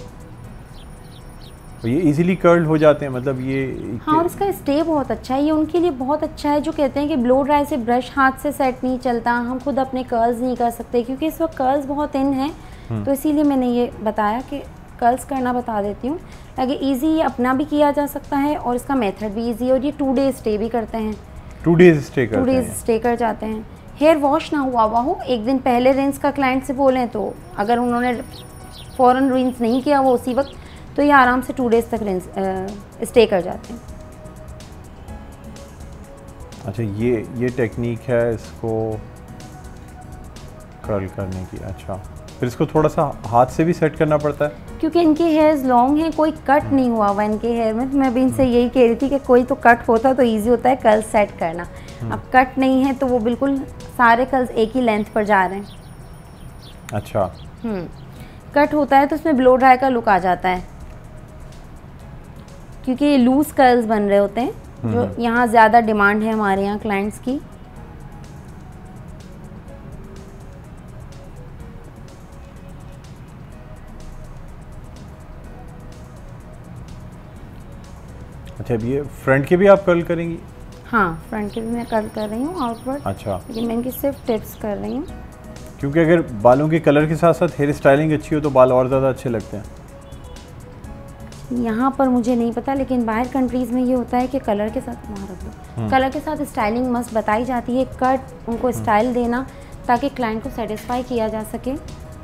तो ये इजीली कर्ल हो जाते हैं, मतलब ये? हाँ, और इसका स्टे बहुत अच्छा है। ये उनके लिए बहुत अच्छा है जो कहते हैं कि ब्लो ड्राई से ब्रश हाथ से सेट नहीं चलता, हम खुद अपने कर्ल्स नहीं कर सकते, क्योंकि इस वक्त कर्ल्स बहुत इन हैं। तो इसीलिए मैंने ये बताया कि कर्ल्स करना बता देती हूँ, ताकि ईजी ये अपना भी किया जा सकता है और इसका मेथड भी ईजी है। और ये टू डेज स्टे भी करते हैं। टू डेज स्टे करते टू डेज स्टे कर जाते हैं। हेयर वॉश ना हुआ हुआ हो, एक दिन पहले रिंस का क्लाइंट से बोलें तो अगर उन्होंने फ़ौरन रिंस नहीं किया वो उसी वक्त, तो ये आराम से टू डेज तक रिंस स्टे कर जाते हैं। अच्छा, ये ये टेक्निक है इसको कर्ल करने की। अच्छा, फिर इसको थोड़ा सा हाथ से भी सेट करना पड़ता है? क्योंकि इनके हेयर्स लॉन्ग हैं, कोई कट नहीं हुआ हुआ इनके हेयर में। तो मैं भी इनसे यही कह रही थी कि कोई तो कट होता तो इजी होता है कर्ल सेट करना। अब कट नहीं है तो वो बिल्कुल सारे कर्ल्स एक ही लेंथ पर जा रहे हैं। अच्छा, हम्म कट होता है तो उसमें ब्लो ड्राई का लुक आ जाता है, क्योंकि ये लूज कर्ल्स बन रहे होते हैं, जो यहाँ ज़्यादा डिमांड है हमारे यहाँ क्लाइंट्स की। अच्छा, अब ये फ्रंट के भी आप कर्ल करेंगी? हाँ, फ्रंट के भी मैं कर्ल कर रही हूँ आउटवर्ड। अच्छा, लेकिन मैं इनकी सिर्फ टिप्स कर रही हूँ, क्योंकि अगर बालों के कलर के साथ साथ हेयर स्टाइलिंग अच्छी हो तो बाल और ज़्यादा अच्छे लगते हैं। यहाँ पर मुझे नहीं पता, लेकिन बाहर कंट्रीज़ में ये होता है कि कलर के साथ वहाँ रख लो, कलर के साथ स्टाइलिंग मस्त बताई जाती है, कट उनको स्टाइल देना ताकि क्लाइंट को सेटिस्फाई किया जा सके।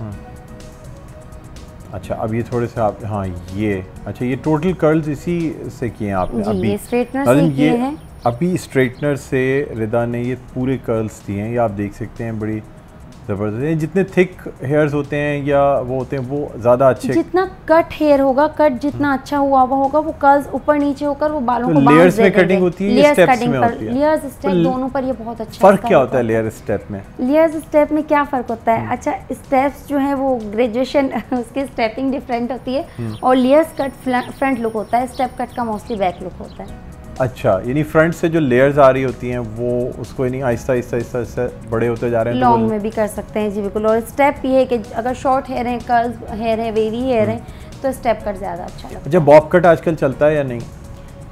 अच्छा, अब ये थोड़े से आप, हाँ ये, अच्छा ये टोटल कर्ल्स इसी से किए हैं आपने? जी, अभी ये स्ट्रेटनर से किए हैं। अभी स्ट्रेटनर से रिदा ने ये पूरे कर्ल्स दिए हैं, ये आप देख सकते हैं, बड़ी ज़बरदस्त है। जितने थिक हेयर्स होते हैं या वो होते हैं वो ज़्यादा अच्छे, जितना कट हेयर होगा, कट जितना अच्छा हुआ हुआ होगा, वो कर्ल्स ऊपर नीचे होकर वो बालों तो को लेयर्स में कटिंग होती है या स्टेप्स में होती है? लेयर्स स्टेप दोनों पर ये बहुत अच्छा फ़र्क क्या होता है लेयर स्टेप में? लेयर्स स्टेप में क्या फ़र्क होता है? अच्छा, स्टेप्स जो है वो ग्रेजुएशन उसकी स्टेपिंग डिफरेंट होती है, और लेयर्स कट फ्रंट लुक होता है, स्टेप कट का मोस्टली बैक लुक होता है। अच्छा, यानी फ्रंट से जो लेयर्स आ रही होती हैं वो उसको यानी आहिस्ता आहिस्ता आहिस्ता आहिस्ता बड़े होते जा रहे हैं, लॉन्ग में भी कर सकते हैं। जी बिल्कुल, और स्टेप ये है कि अगर शॉर्ट हेयर है, कर्ल्स हेयर है, वेवी हेयर है, तो स्टेप कट ज़्यादा अच्छा लगता है। अच्छा, बॉब कट आजकल चलता है या नहीं?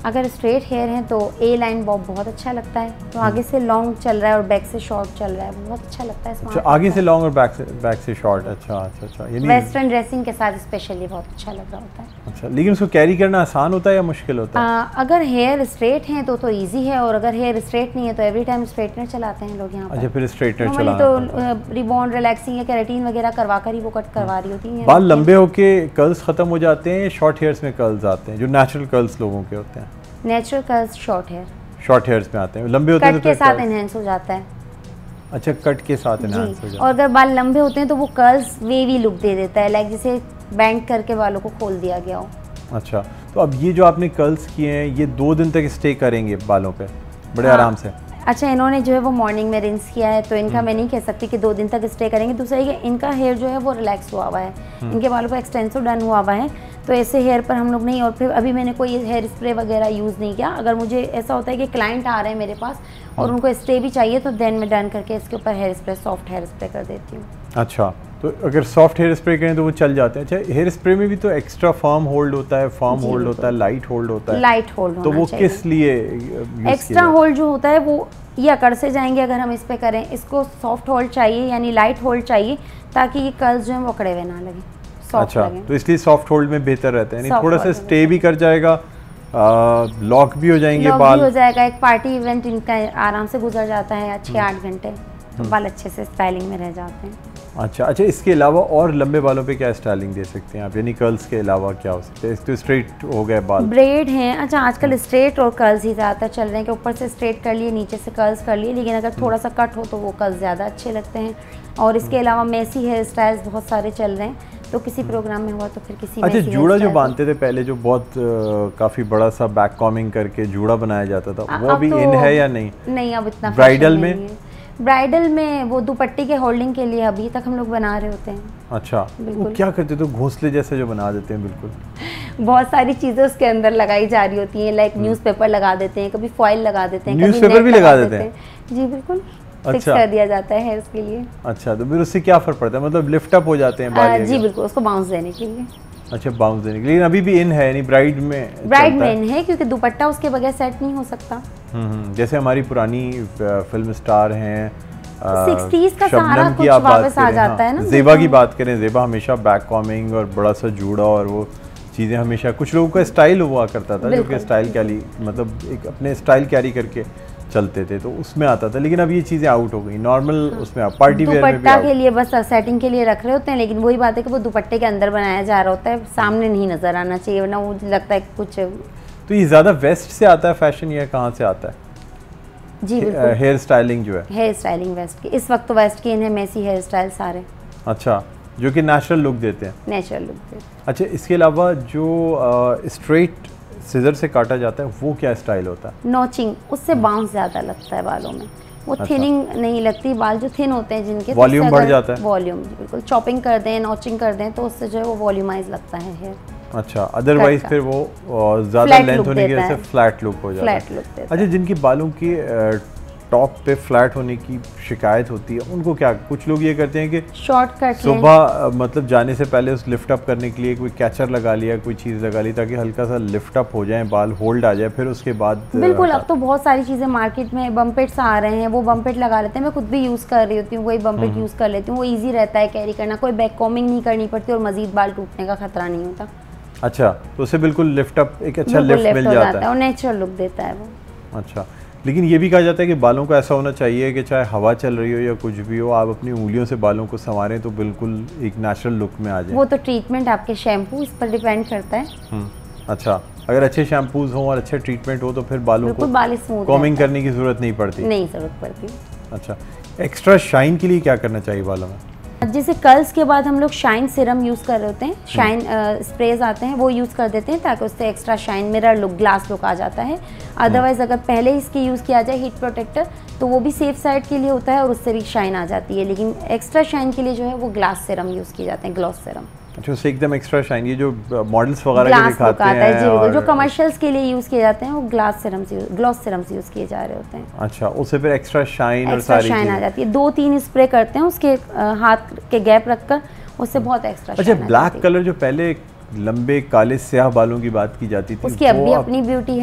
अगर स्ट्रेट हेयर हैं तो ए लाइन बॉब बहुत अच्छा लगता है, तो आगे से लॉन्ग चल रहा है और बैक से शॉर्ट चल रहा है, बहुत अच्छा लगता है। अच्छा, आगे से लॉन्ग और बैक से बैक से शॉर्ट। अच्छा अच्छा अच्छा, यानी वेस्टर्न ड्रेसिंग के साथ स्पेशली बहुत अच्छा लग रहा होता है। अच्छा, लेकिन उसको कैरी करना आसान होता है या मुश्किल होता है? आ, अगर हेयर स्ट्रेट हैं तो तो इजी है, और अगर हेयर स्ट्रेट नहीं है तो एवरी टाइम स्ट्रेटनर चलाते हैं लोग यहाँ पर। अच्छा, फिर स्ट्रेटनर नॉर्मली चलाना तो रिबॉन्ड, रिलैक्सिंग या केराटिन वगैरह करवा कर ही वो कट करवा रही होती हैं। बाल लंबे होके कर्ल्स खत्म हो जाते हैं, शॉर्ट हेयर्स में कर्ल्स आते हैं, जो नेचुरल कर्ल्स लोगों के होते हैं? Natural curls short hair short hairs में आते हैं, लंबे होते हैं कट तो के फिर साथ कर्ल्स- एनहेंस हो जाता है। अच्छा, कट के साथ एनहांस हो जी, जाता और अगर बाल लंबे होते हैं तो वो कर्ल्स वेवी लुक दे देता है, लाइक जैसे बैंड करके बालों को खोल दिया गया हो। है। अच्छा, तो अब ये जो आपने कर्ल्स किए हैं ये दो दिन तक स्टे करेंगे बालों पे बड़े हाँ। आराम से? अच्छा, इन्होंने जो है वो मॉर्निंग में रिंस किया है, तो इनका मैं नहीं कह सकती कि दो दिन तक स्टे करेंगे। दूसरा ये कि इनका हेयर जो है वो रिलैक्स हुआ हुआ है, इनके बालों पर एक्सटेंसिव डन हुआ हुआ है, तो ऐसे हेयर पर हम लोग नहीं। और फिर अभी मैंने कोई हेयर स्प्रे वगैरह यूज़ नहीं किया। अगर मुझे ऐसा होता है कि क्लाइंट आ रहे हैं मेरे पास और उनको स्टे भी चाहिए तो देन मैं डन करके इसके ऊपर hair spray, soft hair spray कर देती हूँ। अच्छा, तो अगर सॉफ्ट हेयर स्प्रे करें तो वो चल जाते हैं? अच्छा, हेयर स्प्रे में भी तो एक्स्ट्रा फर्म होल्ड होता है, फर्म जी, होल्ड होता है, लाइट होल्ड होता है, लाइट होल्ड तो होना वो चाहिए। किस लिए यूज़ एक्स्ट्रा होल्ड जो होता है वो ये अकड़ से जाएंगे अगर हम इस पे करें। इसको सॉफ्ट होल्ड चाहिए, यानी लाइट होल्ड चाहिए, ताकि ये कर्ल्स जो है वो अकड़े हुए ना लगे, सॉफ्ट अच्छा, लगे। तो इसलिए सॉफ्ट होल्ड में बेहतर रहता है, यानी Soft थोड़ा सा hold में स्टे भी कर जाएगा, लॉक भी हो जाएंगे लॉक बाल। भी हो जाएगा, एक पार्टी इवेंट इनका आराम से गुजर जाता है, छः आठ घंटे, तो बाल अच्छे से स्टाइलिंग में रह जाते हैं। अच्छा अच्छा, इसके अलावा और लंबे बालों पे क्या स्टाइलिंग दे सकते हैं आप, यानी कर्ल्स के अलावा क्या हो सकता है? इस तो स्ट्रेट हो गए बाल, ब्रेड हैं। अच्छा, आजकल स्ट्रेट और कर्ल्स ही ज़्यादातर चल रहे हैं कि ऊपर से स्ट्रेट कर लिए, नीचे से कर्ल्स कर लिए, लेकिन अगर थोड़ा सा कट हो तो वो कर्ल्स ज़्यादा अच्छे लगते हैं। और इसके अलावा मेसी हेयर स्टाइल्स बहुत सारे चल रहे हैं, तो किसी प्रोग्राम में हुआ तो फिर किसी अच्छा, मेसी जूड़ा हेयर जो स्टाइल बांधते थे पहले, जो बहुत काफ़ी बड़ा सा बैक कॉमिंग करके जूड़ा बनाया जाता था, अ- वो अब अभी तो इन है या नहीं? नहीं, अब इतना ब्राइडल fashion में? नहीं है। ब्राइडल में वो दुपट्टे के होल्डिंग के लिए अभी तक हम लोग बना रहे होते हैं। अच्छा, वो बिल्कुल। क्या करते थे? घोंसले जैसे जो बना देते हैं बिल्कुल। बहुत सारी चीज़ें उसके अंदर लगाई जा रही होती हैं, लाइक न्यूज़पेपर लगा देते हैं, कभी फॉइल लगा देते हैं, कभी न्यूज़पेपर नेट भी लगा देते हैं? जी बिल्कुल, फिक्स अच्छा। कर दिया जाता है हेयर्स के लिए। अच्छा, तो फिर उससे क्या फ़र्क पड़ता है, मतलब लिफ्ट अप हो जाते हैं बाल? आ, या जी क्या? बिल्कुल, उसको बाउंस देने के लिए। अच्छा, बाउंस देने के लिए। लेकिन अभी भी इन है, यानी ब्राइड में ब्राइड चलता है? में है, क्योंकि दुपट्टा उसके बगैर सेट नहीं हो सकता। हम्म हम्म, जैसे हमारी पुरानी फिल्म स्टार हैं, अ, सिक्सटीज़ का शबनम सहारा की कुछ आप बात वापस आ करें, जाता हाँ, है ना, ज़ेबा की देखो। बात करें, ज़ेबा हमेशा बैक कॉमिंग और बड़ा सा जूड़ा और वो चीज़ें हमेशा, कुछ लोगों का स्टाइल हुआ करता था जो कि बिल्कुल। स्टाइल कैरी, मतलब एक अपने स्टाइल कैरी करके चलते थे, तो उसमें आता था। लेकिन अब ये चीज़ें आउट हो गई, नॉर्मल उसमें आप पार्टी वेयर में भी दुपट्टा के out। लिए बस सेटिंग के लिए रख रहे होते हैं, लेकिन वही बात है कि वो दुपट्टे के अंदर बनाया जा रहा होता है, सामने नहीं नजर आना चाहिए, वरना वो लगता है कि कुछ। तो ये ज़्यादा वेस्ट से आता है फैशन, या कहाँ से आता है जी बिल्कुल, हेयर स्टाइलिंग जो है? हेयर स्टाइलिंग वेस्ट की इस वक्त तो वेस्ट की इन्हें मेसी हेयर स्टाइल सारे अच्छा, जो कि नेचुरल लुक देते हैं। नेचुरल लुक दे। अच्छा, इसके अलावा जो स्ट्रेट सिजर से काटा जाता है वो क्या स्टाइल होता है? नॉचिंग, उससे बाउंस ज़्यादा लगता है बालों में, वो अच्छा। थिनिंग नहीं लगती। बाल जो थिन होते हैं जिनके, वॉल्यूम बढ़ जाता है? वॉल्यूम बिल्कुल, चॉपिंग कर दें, नॉचिंग कर दें तो उससे जो है वो वॉल्यूमाइज लगता है हेयर, अच्छा, अदरवाइज का। फिर वो अ, ज़्यादा Flat लेंथ look होने की देता वजह से है। फ्लैट लुक हो जाता है। फ्लैट लुक देता अच्छा, जिनकी बालों की टॉप पे फ्लैट होने की शिकायत होती है, उनको क्या, कुछ लोग ये करते हैं कि है। शॉर्ट कट सुबह अ, मतलब जाने से पहले उस लिफ्ट अप करने के लिए कोई कैचर लगा लिया, कोई चीज़ लगा ली ताकि हल्का सा लिफ्ट अप हो जाए, बाल होल्ड आ जाए, फिर उसके बाद अ, बिल्कुल। अब हटा- तो बहुत सारी चीज़ें मार्केट में बम्पेट्स आ रहे हैं, वो बम्पेट लगा लेते हैं, मैं खुद भी यूज़ कर रही होती हूँ, वही बम्पेट यूज़ कर लेती हूँ, वो ईजी रहता है कैरी करना, कोई बैक कॉमिंग नहीं करनी पड़ती और मजीद बाल टूटने का खतरा नहीं होता। अच्छा, तो उससे बिल्कुल लिफ्ट अप, एक अच्छा बिल्कुल लिफ्ट मिल हो जाता है। और नेचुरल लुक देता है वो। अच्छा, लेकिन ये भी कहा जाता है कि बालों को ऐसा होना चाहिए कि चाहे हवा चल रही हो या कुछ भी हो, आप अपनी उंगलियों से बालों को संवारें तो बिल्कुल एक नेचुरल लुक में आ जाए। वो तो ट्रीटमेंट आपके शैम्पू इस पर डिपेंड करता है। हम्म, अच्छा, अगर अच्छे शैम्पूज हों और अच्छे ट्रीटमेंट हो तो फिर बालों बिल्कुल को बाल स्मूथ कॉमिंग करने की ज़रूरत नहीं पड़ती। नहीं ज़रूरत पड़ती। अच्छा, एक्स्ट्रा शाइन के लिए क्या करना चाहिए बालों में? जैसे कर्ल्स के बाद हम लोग शाइन सिरम यूज़ कर रहे होते हैं, शाइन स्प्रेज आते हैं वो यूज़ कर देते हैं ताकि उससे extra shine, mirror look, glass look आ जाता है। अदरवाइज़ अगर पहले ही इसकी यूज़ किया जाए हीट प्रोटेक्टर तो वो भी सेफ साइड के लिए होता है और उससे भी शाइन आ जाती है, लेकिन एक्स्ट्रा शाइन के लिए जो है वो ग्लास सिरम यूज़ किए जाते हैं, ग्लॉस सिरम। अच्छा, उससे एकदम एक्स्ट्रा शाइन, ये जो मॉडल्स वगैरह के ग्लास लुक दिखाते आता है जी बिल्कुल, हैं जो और- कमर्शियल्स के लिए यूज़ किए जाते हैं वो ग्लास सिरम से, ग्लॉस सिरम से यूज़ किए जा रहे होते हैं। अच्छा, उससे फिर एक्स्ट्रा शाइन और एक्स्ट्रा सारी शाइन आ चीज़ें। जाती है, दो तीन स्प्रे करते हैं उसके अ, हाथ के गैप रखकर, उससे बहुत एक्स्ट्रा अच्छा, शाइन आ ब्लैक जाती है। कलर जो पहले लंबे काले स्याह बालों की बात की जाती थी, उसकी अब वो भी अब- अपनी ब्यूटी है।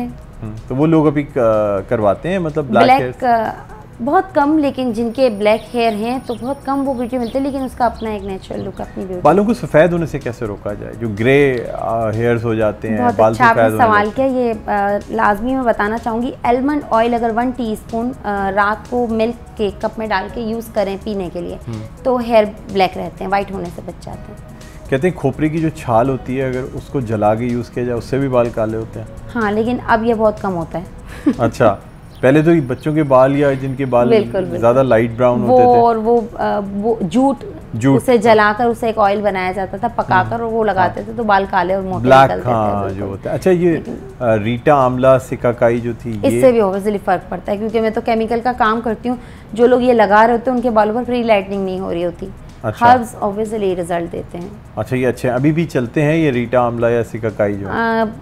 तो वो लोग अभी करवाते हैं मतलब ब्लैक, ब्लैक बहुत कम, लेकिन जिनके ब्लैक हेयर हैं तो बहुत कम वो ब्यूटी मिलते हैं, लेकिन उसका अपना एक नेचुरल लुक, अपनी ब्यूटी। बालों को सफ़ेद होने से कैसे रोका जाए, जो ग्रे हेयर्स हो जाते हैं? बहुत बाल अच्छा आपने सवाल किया, ये लाजमी मैं बताना चाहूँगी। आलमंड ऑयल अगर वन टीस्पून रात को मिल्क के कप में डाल के यूज़ करें पीने के लिए तो हेयर ब्लैक रहते हैं, वाइट होने से बच जाते हैं। कहते हैं खोपरे की जो छाल होती है अगर उसको जला के यूज़ किया जाए उससे भी बाल काले होते हैं। हाँ, लेकिन अब ये बहुत कम होता है। अच्छा, पहले तो बच्चों के बाल या जिनके बाल ज़्यादा लाइट ब्राउन वो होते थे, और वो आ, वो जूट जूट उसे जलाकर उसे एक ऑयल बनाया जाता था, पकाकर और वो लगाते हाँ। थे तो बाल काले और मोटे निकलते थे। हाँ, जो होता है। अच्छा, ये रीटा आंवला सिकाकाई जो थी, इससे भी ऑब्वियसली फ़र्क पड़ता है, क्योंकि मैं तो केमिकल का काम करती हूँ। जो लोग ये लगा रहे होते हैं उनके बालों पर फ्री लाइटनिंग नहीं हो रही होती। अच्छा। हर्ब्स ऑब्वियसली रिजल्ट देते हैं। अच्छा, ये अच्छे अभी भी चलते हैं ये रीटा आंवला या सिकाकाई जो?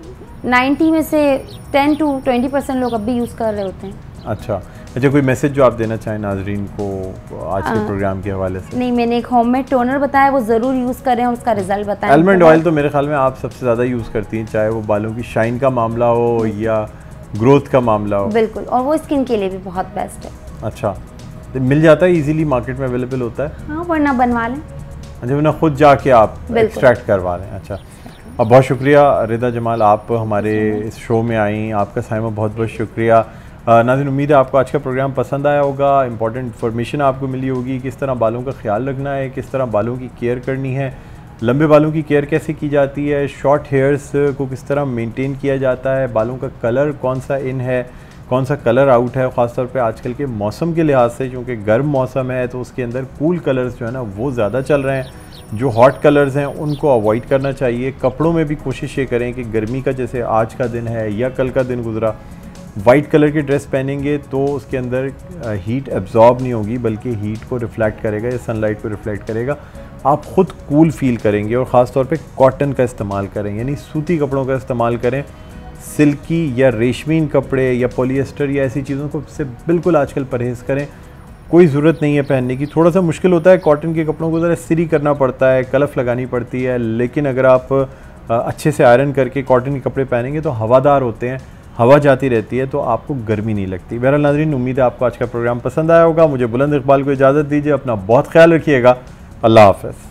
नाइन्टी में से टेन टू ट्वेंटी परसेंट लोग अब भी यूज़ कर रहे होते हैं। अच्छा अच्छा, कोई मैसेज जो आप देना चाहें नाजरीन को आज के प्रोग्राम के हवाले से? नहीं, मैंने एक होममेड टोनर बताया, वो ज़रूर यूज़ करें और उसका रिजल्ट बताएं। आलमंड ऑयल तो मेरे ख्याल में आप सबसे ज़्यादा यूज़ करती हैं, चाहे वो बालों की शाइन का मामला हो या ग्रोथ का मामला हो। बिल्कुल, और वो स्किन के लिए भी बहुत बेस्ट है। अच्छा, तो मिल जाता है इजीली, मार्केट में अवेलेबल होता है? हाँ, वरना बनवा लें। अच्छा, वरना खुद जाके आप एक्सट्रैक्ट करवा लें। अच्छा, अब बहुत शुक्रिया रिदा जमाल, आप हमारे इस शो में आई, आपका साइमा बहुत बहुत शुक्रिया। नाज़रीन, उम्मीद है आपको आज का प्रोग्राम पसंद आया होगा, इंपॉर्टेंट इन्फॉर्मेशन आपको मिली होगी, किस तरह बालों का ख्याल रखना है, किस तरह बालों की केयर करनी है, लंबे बालों की केयर कैसे की जाती है, शॉर्ट हेयर्स को किस तरह मेंटेन किया जाता है, बालों का कलर कौन सा इन है, कौन सा कलर आउट है, ख़ासतौर पे आजकल के मौसम के लिहाज से, क्योंकि गर्म मौसम है तो उसके अंदर कूल कलर्स जो है ना वो ज़्यादा चल रहे हैं। जो हॉट कलर्स हैं उनको अवॉइड करना चाहिए। कपड़ों में भी कोशिश ये करें कि गर्मी का, जैसे आज का दिन है या कल का दिन गुजरा, वाइट कलर की ड्रेस पहनेंगे तो उसके अंदर हीट एब्जॉर्ब नहीं होगी बल्कि हीट को रिफ्लेक्ट करेगा या सनलाइट को रिफ्लेक्ट करेगा। आप ख़ुद कूल फील करेंगे और ख़ास तौर पे कॉटन का इस्तेमाल करें, यानी सूती कपड़ों का इस्तेमाल करें। सिल्की या रेशमीन कपड़े या पॉलिएस्टर या ऐसी चीज़ों को से बिल्कुल आजकल परहेज़ करें, कोई ज़रूरत नहीं है पहनने की। थोड़ा सा मुश्किल होता है, कॉटन के कपड़ों को ज़रा इस्त्री करना पड़ता है, कलफ लगानी पड़ती है, लेकिन अगर आप अच्छे से आयरन करके कॉटन के कपड़े पहनेंगे तो हवादार होते हैं, हवा जाती रहती है तो आपको गर्मी नहीं लगती। बहरहाल नाज़रीन, उम्मीद है आपको आज का प्रोग्राम पसंद आया होगा। मुझे बुलंद इकबाल को इजाज़त दीजिए, अपना बहुत ख्याल रखिएगा। अल्लाह हाफ़िज़।